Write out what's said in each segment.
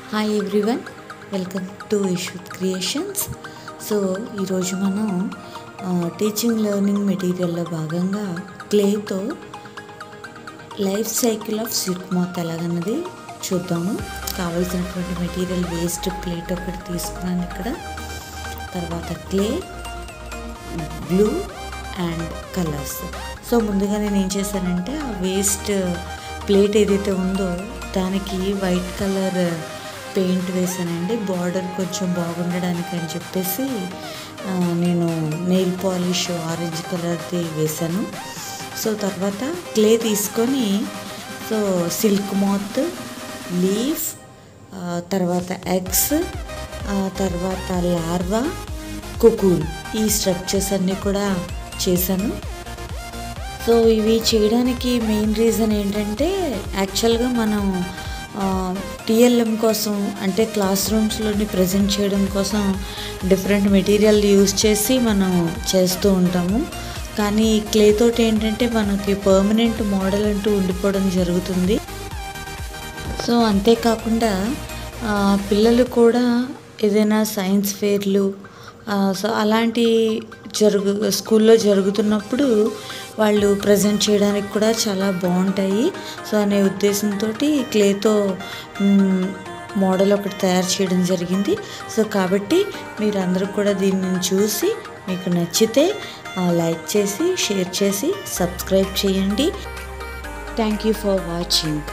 Hi everyone, welcome to Yashwat creations. So ఈరోజు మనం teaching learning మెటీరియల్లో భాగంగా క్లేతో life cycle of sweet moth ఎలాగన్నది చూద్దాము. కావలసినటువంటి మెటీరియల్ వేస్ట్ ప్లేట్ ఒకటి తీసుకున్నాను ఇక్కడ. తర్వాత clay, glue and colours. So ముందుగా నేను ఏం చేశానంటే ఆ వేస్ట్ ప్లేట్ ఏదైతే ఉందో దానికి వైట్ కలర్ పెయింట్ వేసానండి. బార్డర్ కొంచెం బాగుండడానికి అని చెప్పేసి నేను నెయిల్ పాలిష్ ఆరెంజ్ కలర్ది వేసాను. సో తర్వాత క్లే తీసుకొని సో సిల్క్ మాత్, లీఫ్, తర్వాత ఎగ్స్, తర్వాత లార్వా, కోకూన్, ఈ స్ట్రక్చర్స్ అన్నీ కూడా చేశాను. సో ఇవి చేయడానికి మెయిన్ రీజన్ ఏంటంటే యాక్చువల్గా మనం టీఎల్ఎం కోసం అంటే క్లాస్ రూమ్స్లోని ప్రజెంట్ చేయడం కోసం డిఫరెంట్ మెటీరియల్ యూజ్ చేసి మనం చేస్తూ ఉంటాము. కానీ క్లే తోటి ఏంటంటే మనకి పర్మనెంట్ మోడల్ అంటూ ఉండిపోవడం జరుగుతుంది. సో అంతేకాకుండా పిల్లలు కూడా ఏదైనా సైన్స్ ఫేర్లు సో అలాంటి స్కూల్లో జరుగుతున్నప్పుడు వాళ్ళు ప్రజెంట్ చేయడానికి కూడా చాలా బాగుంటాయి. సో అనే ఉద్దేశంతో క్లేతో మోడల్ ఒకటి తయారు చేయడం జరిగింది. సో కాబట్టి మీరందరూ కూడా దీన్ని చూసి మీకు నచ్చితే లైక్ చేసి, షేర్ చేసి, సబ్స్క్రైబ్ చేయండి. Thank you for watching.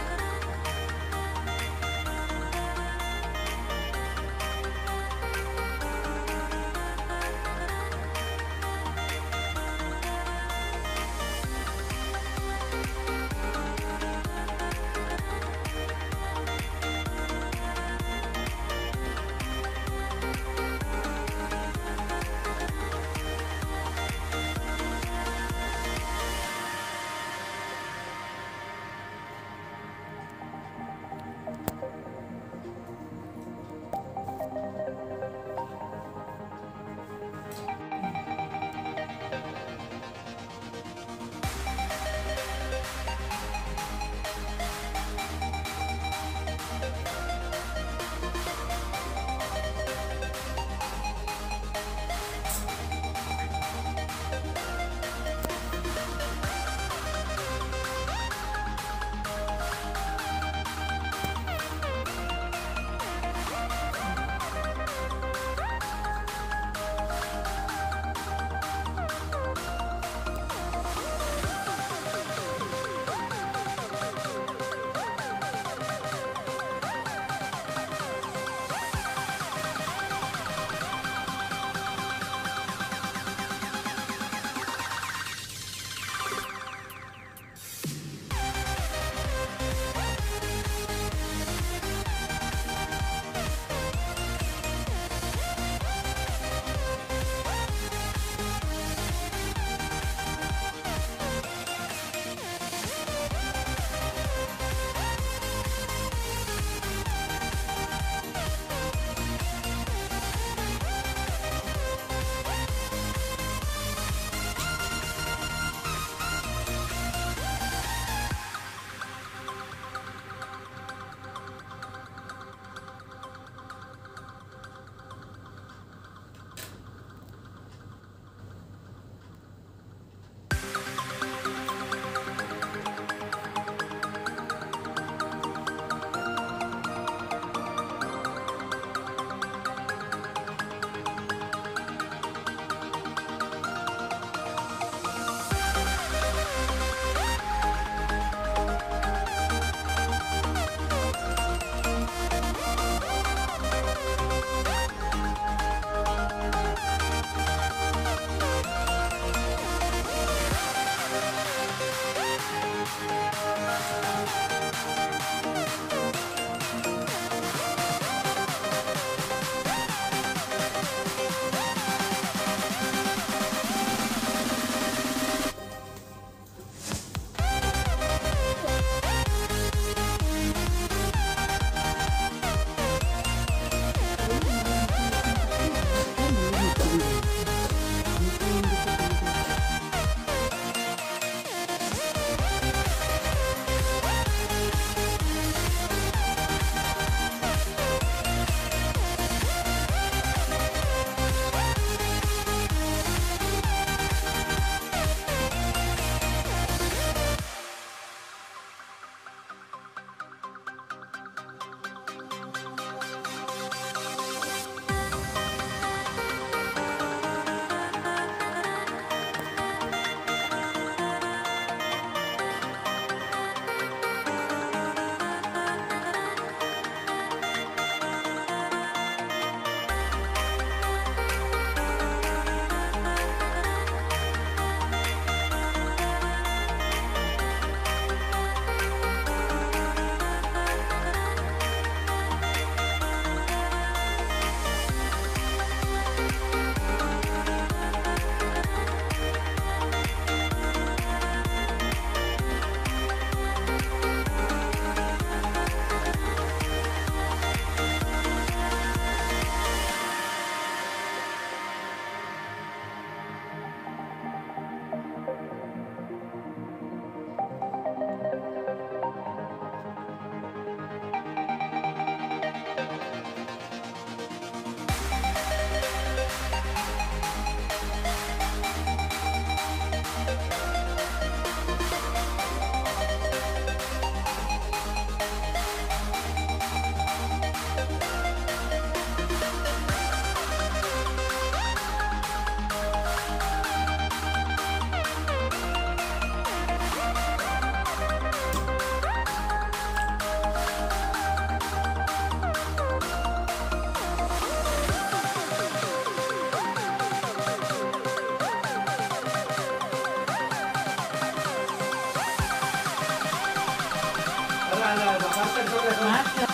మాట్లాడు